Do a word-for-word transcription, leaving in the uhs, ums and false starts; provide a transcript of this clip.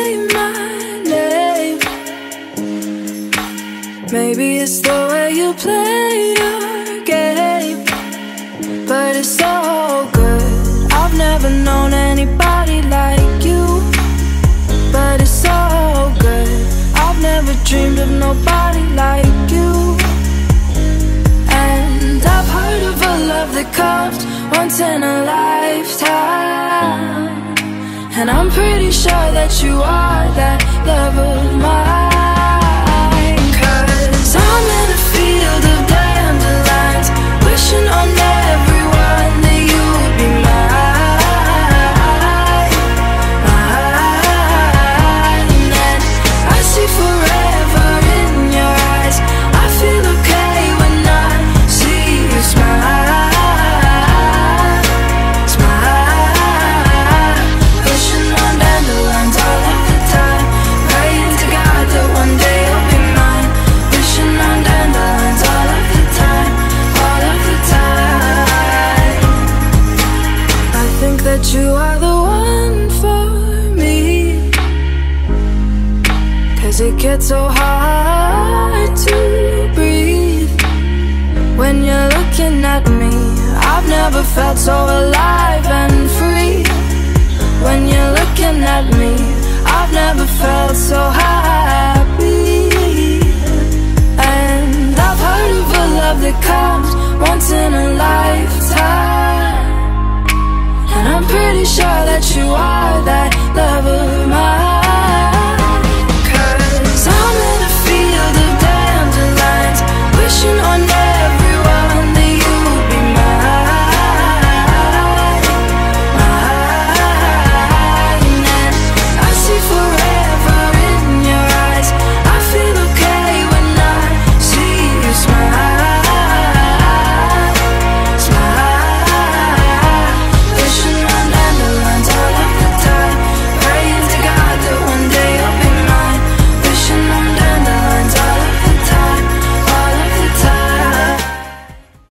say my name. Maybe it's the way you play your game, but it's so good. I've never known anybody like you, but it's so good. I've never dreamed of nobody like you. And I've heard of a love that comes once in a lifetime, and I'm pretty sure that you are that love of mine. Cause I'm in a field of dandelions, wishing on everyone that you would be mine, mine. And I see forever in your eyes. I feel okay when I see you smile, smile. Wishing on dandelions all of the time, praying to God that one day you'll be mine. Wishing on dandelions all of the time, all of the time. I think that you are the one for me, cause it gets so hard to breathe when you're looking at me. I've never felt so alive and free when you're looking at me.